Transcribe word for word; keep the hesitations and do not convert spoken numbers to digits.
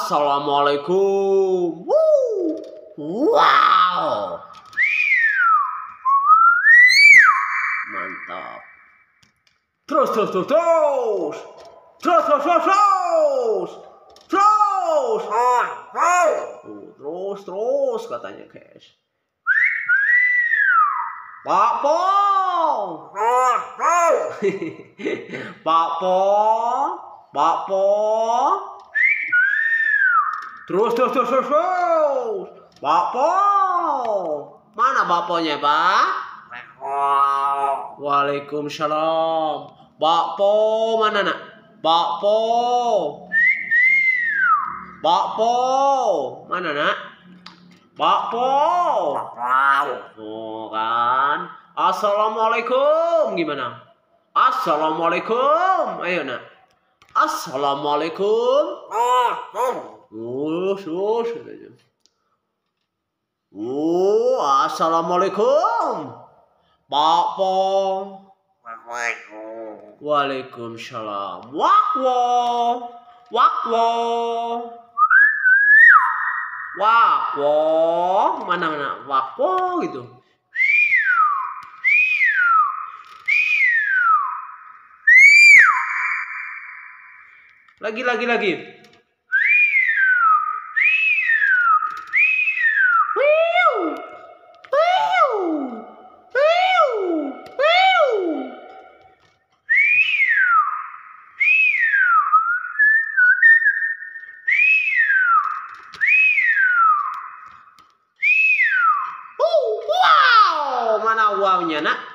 Assalamualaikum. Woo. Wow. Mantap. Terus, terus, terus, terus. Terus, terus, terus, terus. Terus. Uh, terus, terus katanya, guys. Pak Po. Pak Po. Pak Po. Terus, terus, terus, terus, terus. Pak Po. Mana Baponya, Pak? Waalaikumsalam. Pak Po mana, Nak? Pak Po. Pak Po. Mana, Nak? Pak Po. Oh kan. Assalamualaikum. Gimana? Assalamualaikum. Ayo, Nak. Assalamualaikum. Oh, sus. Oh, assalamualaikum. Pak Po. Waalaikumsalam. Wakwo. Wakwo. Wakwo. Mana mana wakwo gitu. Lagi lagi lagi. Wow, mana wownya, Nak?